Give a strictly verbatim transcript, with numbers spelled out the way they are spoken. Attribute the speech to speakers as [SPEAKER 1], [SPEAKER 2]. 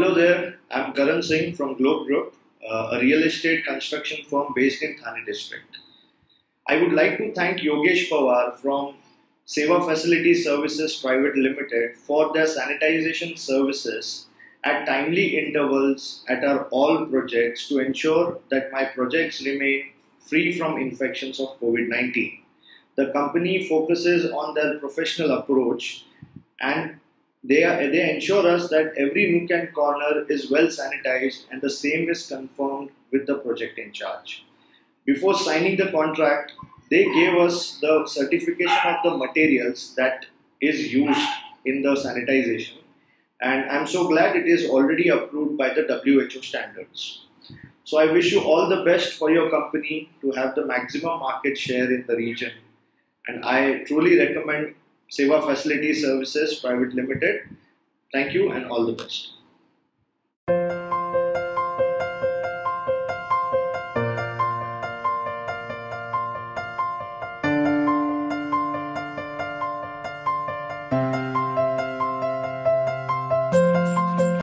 [SPEAKER 1] Hello there, I'm Karan Singh from Globe Group, uh, a real estate construction firm based in Thane district. I would like to thank Yogesh Pawar from Seva Facility Services Private Limited for their sanitization services at timely intervals at our all projects to ensure that my projects remain free from infections of COVID nineteen. The company focuses on their professional approach and they, are, they ensure us that every nook and corner is well sanitized and the same is confirmed with the project in charge. Before signing the contract, they gave us the certification of the materials that is used in the sanitization, and I'm so glad it is already approved by the W H O standards. So I wish you all the best for your company to have the maximum market share in the region, and I truly recommend Seva Facility Services Private Limited. Thank you and all the best.